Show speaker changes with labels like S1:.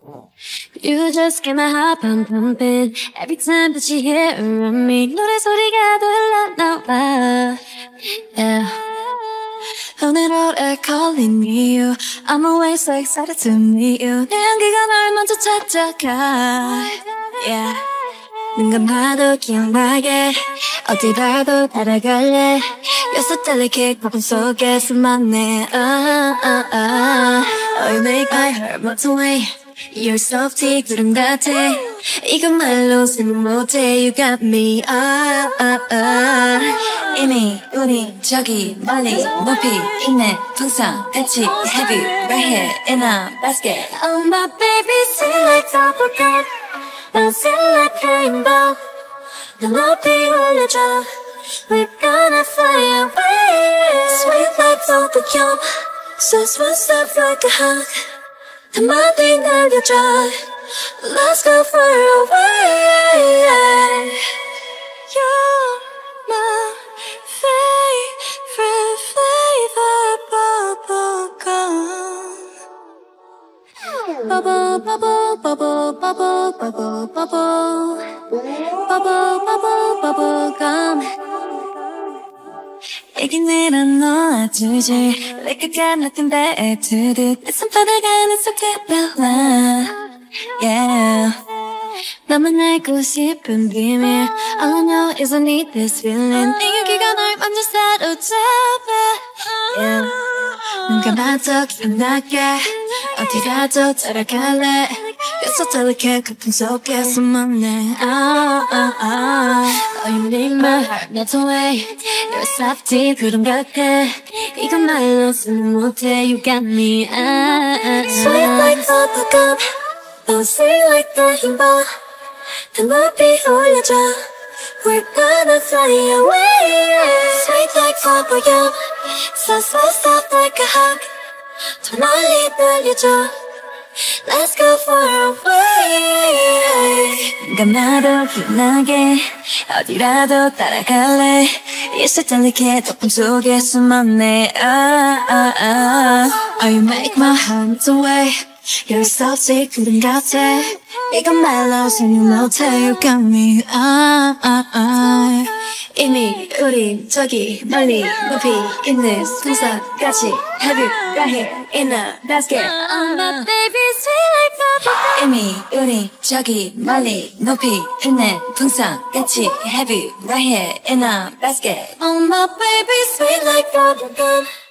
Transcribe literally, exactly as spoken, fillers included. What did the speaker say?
S1: You just get my heart pump pumping every time that you're here around me. 노래 소리가 더 흘러나와. Yeah. 오늘 오래 calling me you. I'm always so excited to meet you. 내 향기가 널 먼저 찾아가. Yeah. 눈 감아도 기억나게 어디 봐도 따라갈래. You're so delicate 거품 속에 숨었네. uh, uh, uh. Oh, you make my heart melt away. You're softy 구름 같아. 이건 말로 쓰는 못해. You got me. uh, uh, uh. 이미 우리 저기 멀리 높이 있네. 풍선 같이 Have you right here in a basket. Oh my baby sweet like bubblegum. Bouncing like rainbow. 너 높이 올려줘. We're gonna fly away. Sweet like bubblegum. So smooth soft like a hug. 더 많이 날려줘. Let's go far away. You're my favorite flavor bubblegum. Bubble, bubble, bubble, bubble, bubble, bubble. Bubble, bubble, bubble gum. 얘긴 내랑 놓아주지. Like I got nothing better to do. 내 손바닥 안에 쏙 들어와. Yeah. 너만 알고 싶은 비밀. All I know is I need this feeling. 내 열기가 널 먼저 사로잡아. Yeah. 눈 감아도 기억나게 어디 가도 따라갈래. You're so delicate 거품 속에 숨었네. oh, oh, oh. Oh, you make my heart melt away. You're softy 구름 같아. 이건 말로 쓰는 못해. You got me. ah, ah, ah. Sweet like bubblegum. Bouncing like the rainbow. 더 높이 올려줘. We're gonna fly away. Sweet like bubblegum. So smooth soft like a hug. 더 멀리 날려줘. Let's go far away. 눈 감아도 기억나게 어디라도 따라갈래. You're so delicate 거품 속에 숨었네. ah, ah, ah. Oh, you make my heart melt away. You're softy 구름 같아. 이건 말로 쓰는 못해. You got me. ah, ah, ah. 이미 우린 저기 멀리 높이 있는 풍선 같이 Have you right here in a basket. Oh my baby sweet like bubblegum. 이미 우린 저기 멀리 높이 있는 풍선 같이 Have you right here in a basket. Oh my baby sweet like bubblegum.